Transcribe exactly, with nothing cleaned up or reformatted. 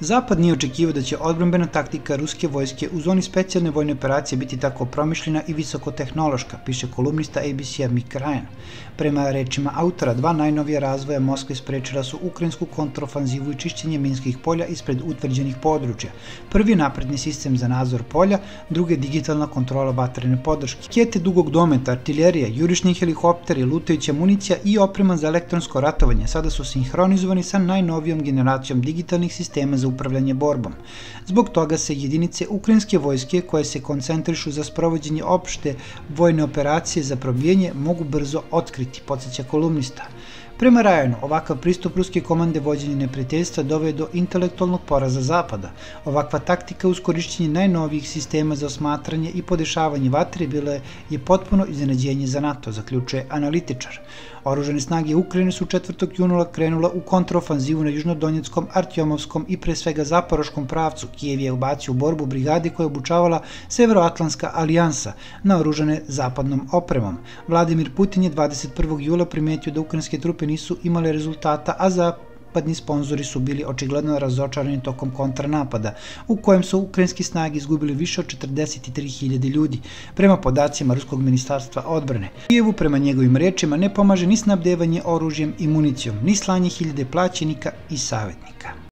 Zapad nije očekivao da će odbrambena taktika ruske vojske u zoni specijalne vojne operacije biti tako promišljena i visokotehnološka, piše kolumnista A B C-a Mick Ryan. Prema rečima autora, dva najnovija razvoja Moskve sprečila su ukrajinsku kontrofanzivu i čišćenje minskih polja ispred utvrđenih područja. Prvi je napredni sistem za nadzor polja, drugi je digitalna kontrola vatrene podrške. Rakete dugog dometa, artiljerija, jurišni helikopteri, lutajuća municija i oprema za elektronsko ratovanje sada su sinhronizovani sa najnovijom generacijom digitalnih sistema za upravljanje borbom. Zbog toga se jedinice ukrajinske vojske koje se koncentrišu za sprovođenje opšte vojne operacije za probijanje mogu brzo otkriti, podsjeća kolumnista. Prema Ryanu, ovakav pristup ruske komande vođenja neprijateljstva doveo do intelektualnog poraza Zapada. Ovakva taktika uz korišćenje najnovijih sistema za osmatranje i podešavanje vatre bila je potpuno iznenađenje za NATO, zaključuje analitičar. Oružane snage Ukrajine su četvrtog juna krenula u kontrofanzivu na južnodonjeckom, Artjomovskom i pre svega zaporoškom pravcu. Kijev je ubacio u borbu brigade koja je obučavala Severoatlantska alijansa, naoružane zapadnom opremom. Vladimir Putin je dvadeset prvog jula primetio da ukrajinske trupe nisu imale rezultata, a zapadni sponzori su bili očigledno razočarani tokom kontranapada, u kojem su ukrajinski snage izgubili više od četrdeset tri hiljade ljudi, prema podacima Ruskog ministarstva odbrane. Kijevu, prema njegovim rečima, ne pomaže ni snabdevanje oružjem i municijom, ni slanje hiljade plaćenika i savjetnika.